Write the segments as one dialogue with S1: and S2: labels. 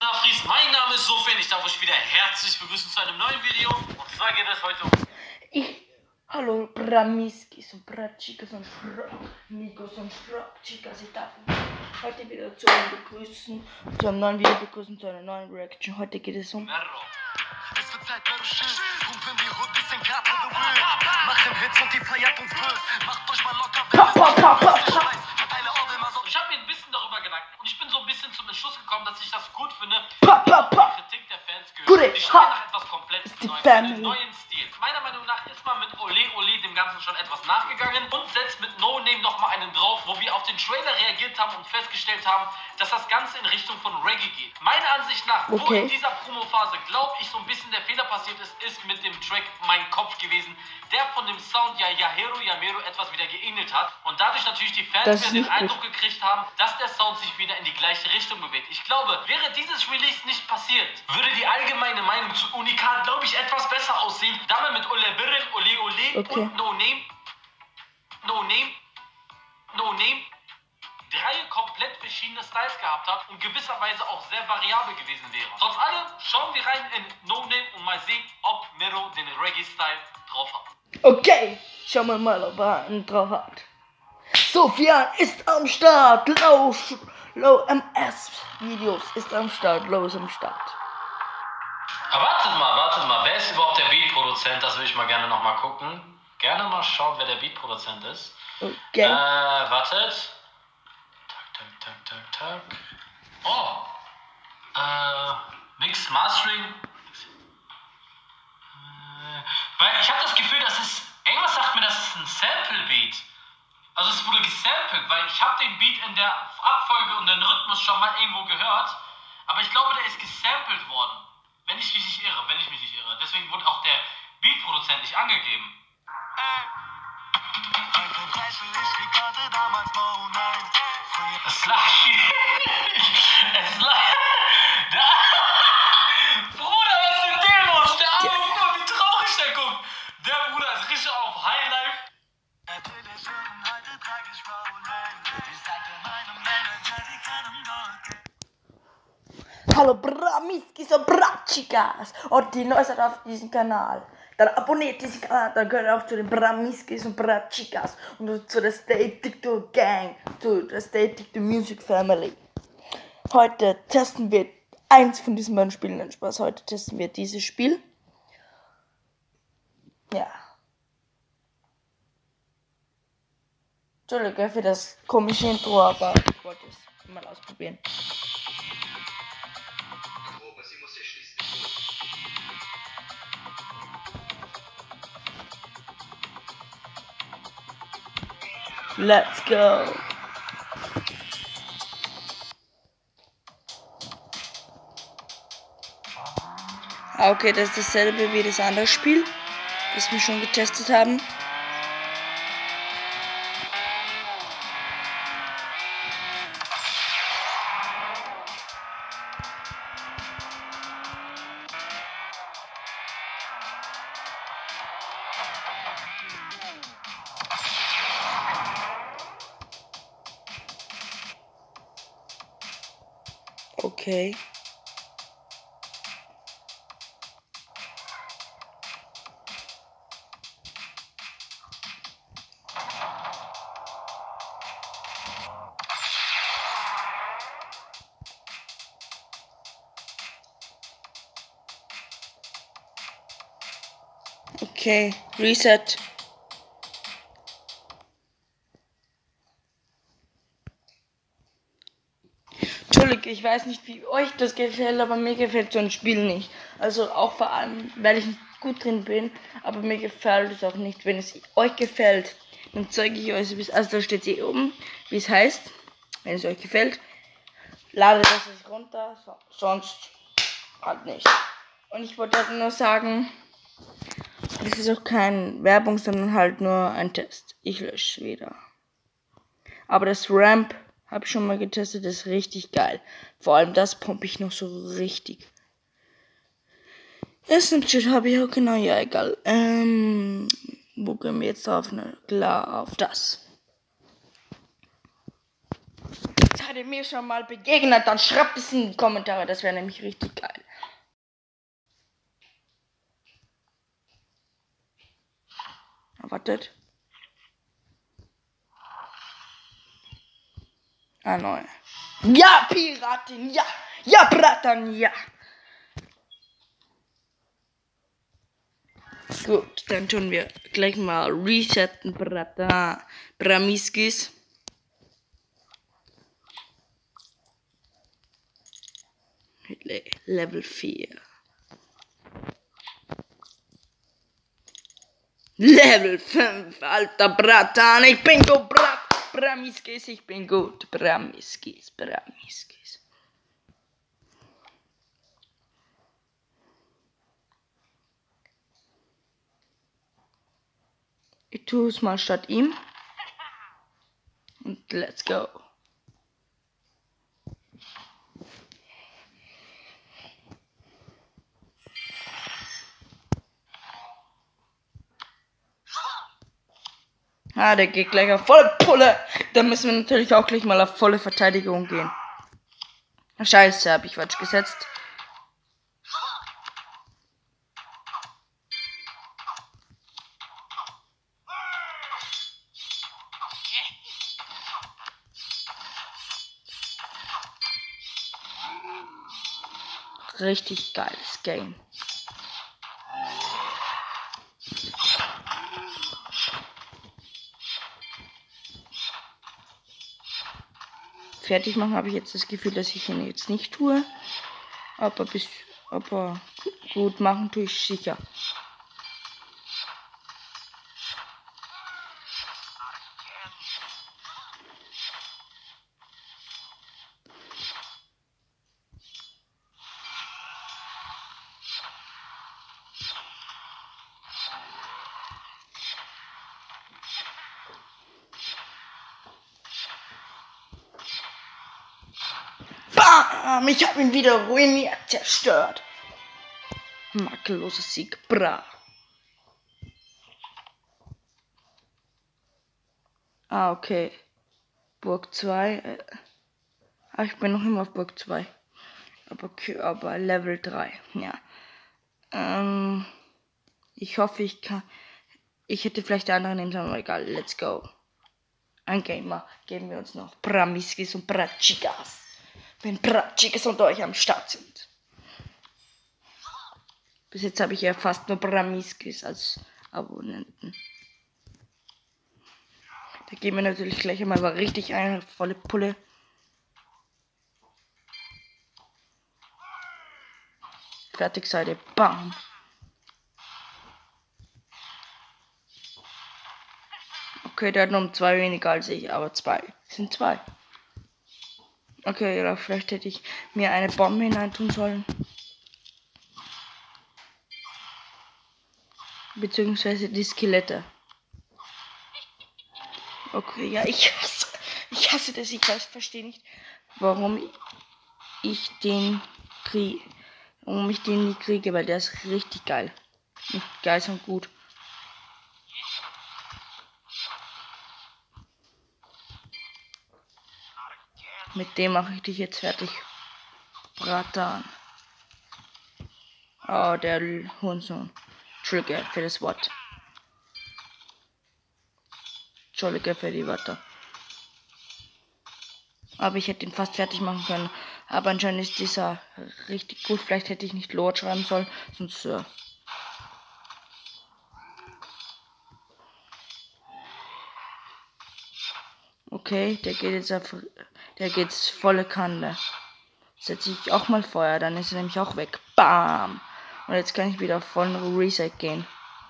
S1: Fries, mein Name ist Sofien, ich darf euch wieder herzlich begrüßen zu einem neuen Video. Und zwar geht es heute um...
S2: Hallo Bramiskis und Bratchicas und Nikos und Chicas, ich darf heute wieder zu einem neuen Video begrüßen, zu einer neuen Reaction. Heute geht es um...
S3: Es wird Zeit, Mero Schild, pumpen die Hood, bisschen Cut for the Real. Machen Hits und die feiert uns böse. Macht euch mal locker,
S1: Ich habe mir ein bisschen darüber gedacht und ich bin so ein bisschen zum Entschluss gekommen, dass ich das gut finde, Kritik der Fans gehört. Ich stehe nach etwas komplett Neuem, neuen Stil. Meiner Meinung nach ist man mit Ole Ole dem Ganzen schon etwas nachgegangen und setzt mit No Name nochmal einen drauf, wo wir auf den Trailer reagiert haben und festgestellt haben, dass das Ganze in Richtung von Reggae geht. Meiner Ansicht nach, wo in dieser Promophase, glaube ich, so ein bisschen der Fehler passiert ist, ist mit dem Track Mein Kopf gewesen, der von dem Sound Yahero etwas wieder geähnelt hat und dadurch natürlich die Fans wieder den Eindruck gekriegt haben, dass der Sound sich wieder in die gleiche Richtung bewegt. Ich glaube, wäre dieses Release nicht passiert, würde die allgemeine Meinung zu Unikat, glaube ich, etwas besser aussehen, da man mit Ole Birren, Ole Ole und No Name drei komplett verschiedene Styles gehabt hat und gewisserweise auch sehr variabel gewesen wäre. Trotz allem schauen wir rein in No Name und mal sehen, ob Mero den Reggae-Style drauf hat.
S2: Okay, schauen wir mal, ob er einen drauf hat. Sofian ist am Start, Low MS Videos ist am Start, Low ist am Start.
S1: Aber wartet mal, wer ist überhaupt der Beat-Produzent? Das will ich mal gerne nochmal gucken. Gerne mal schauen, wer der Beat-Produzent ist.
S2: Okay.
S1: Wartet. Tak. Oh. Mix Mastering. Weil ich habe das Gefühl, das ist. Irgendwas sagt mir, das ist ein Sample-Beat. Also es wurde gesampelt, weil ich habe den Beat in der Abfolge und den Rhythmus schon mal irgendwo gehört. Aber ich glaube, der ist gesampelt worden. Wenn ich mich nicht irre. Deswegen wurde auch der Beat-Produzent nicht angegeben. Es lag hier. Bruder, was ist mit dem los? Der arme Bruder, wie traurig der guckt. Der Bruder ist richtig auf Highlife.
S2: Hallo Bramiskis und Bratchicas und die Neues auf diesem Kanal. Dann abonniert diesen Kanal, dann gehört ihr auch zu den Bramiskis und Bratchicas und zu der Stay TikTok Gang, zu der Stay TikTok Music Family. Heute testen wir eins von diesen beiden Spielen. Nein, Spaß, heute testen wir dieses Spiel. Ja. Entschuldigung für das komische Intro, aber ich wollte es mal ausprobieren. Let's go! Okay, das ist dasselbe wie das andere Spiel, das wir schon getestet haben. Okay. Okay, Reset. Entschuldigung, ich weiß nicht, wie euch das gefällt, aber mir gefällt so ein Spiel nicht. Also auch vor allem, weil ich nicht gut drin bin, aber mir gefällt es auch nicht. Wenn es euch gefällt, dann zeige ich euch, also da steht hier oben, wie es heißt. Wenn es euch gefällt, ladet das runter, sonst halt nicht. Und ich wollte halt nur sagen, das ist auch keine Werbung, sondern halt nur ein Test. Ich lösche es wieder. Aber das Ramp habe ich schon mal getestet, das ist richtig geil. Vor allem das pumpe ich noch so richtig. Snapchat habe ich auch genau, ja egal. Wo gehen wir jetzt drauf? Na klar, auf das. seid ihr mir schon mal begegnet, dann schreibt es in die Kommentare. Das wäre nämlich richtig geil. Wartet. Ah, nein. Ja, Piratin, ja. Ja, Bratan, ja. Gut, dann tun wir gleich mal resetten, Bratan. Bramiskis. Level 4. Level 5, alter Bratan. Ich bin gut, Bramiskis, ich bin gut. Bramiskis. Ich tue es mal statt ihm. Und let's go. Ah, der geht gleich auf volle Pulle. Da müssen wir natürlich auch gleich mal auf volle Verteidigung gehen. Scheiße, habe ich falsch gesetzt. Richtig geiles Game. Fertig machen habe ich jetzt das Gefühl, dass ich ihn jetzt nicht tue. Aber gut machen tue ich sicher. Bam! Ich habe ihn wieder ruiniert, zerstört. Makelloser Sieg, bra. Ah, okay. Burg 2. Ich bin noch immer auf Burg 2. Aber Level 3. Ja. Ich hoffe, ich kann. Ich hätte vielleicht die anderen nehmen sollen, aber egal. Let's go. Ein Gamer. Geben wir uns noch Bramiskis und Bratschikas. Wenn Bratschikas unter euch am Start sind. Bis jetzt habe ich ja fast nur Bramiskis als Abonnenten. Da gehen wir natürlich gleich einmal richtig ein, volle Pulle. Fertig seid ihr. Bam. Okay, der hat noch um 2 weniger als ich, aber 2. Sind 2. Okay, oder vielleicht hätte ich mir eine Bombe hineintun sollen. Beziehungsweise die Skelette. Okay, ja, ich hasse das. Ich verstehe nicht, warum ich den kriege. Warum ich den nicht kriege, weil der ist richtig geil. Nicht geil, sondern gut. Mit dem mache ich dich jetzt fertig. Bratan. Oh, der Hurensohn. Entschuldige für das Wort. Entschuldige für die Wörter. Aber ich hätte ihn fast fertig machen können. Aber anscheinend ist dieser richtig gut. Vielleicht hätte ich nicht Lord schreiben sollen, sonst Sir. Okay, der geht jetzt volle Kanne. Setze ich auch mal Feuer, dann ist er nämlich auch weg. Bam! Und jetzt kann ich wieder auf vollen Reset gehen.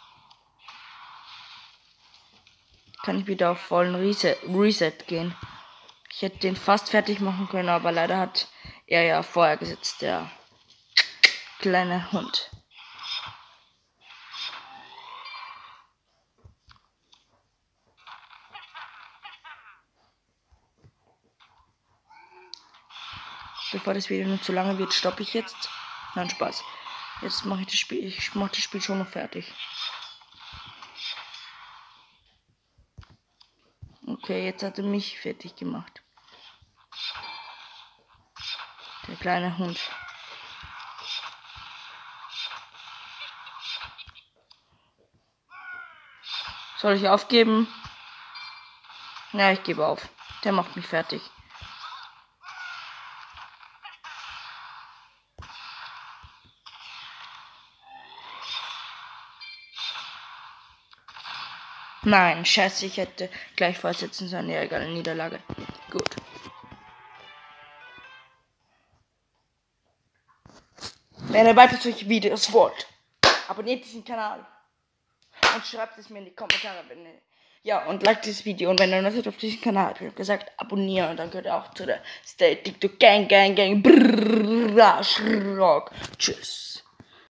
S2: Kann ich wieder auf vollen Reset gehen. Ich hätte den fast fertig machen können, aber leider hat er ja Feuer gesetzt, der kleine Hund. Bevor das Video nur zu lange wird, stoppe ich jetzt. Nein, Spaß. Jetzt mache ich das Spiel. Ich mache das Spiel schon noch fertig. Okay, jetzt hat er mich fertig gemacht. Der kleine Hund. Soll ich aufgeben? Ja, ich gebe auf. Der macht mich fertig. Nein, scheiße, ich hätte gleich fortsetzen sollen. Ja, egal, Niederlage. Gut. Wenn ihr weiter solche Videos wollt, abonniert diesen Kanal. Und schreibt es mir in die Kommentare, wenn ihr... Ja, und liked dieses Video. Und wenn ihr noch nicht auf diesem Kanal habt, gesagt, abonnieren. Und dann könnt ihr auch zu der Stay TikTok Gang. Brrrr, Rock. Tschüss.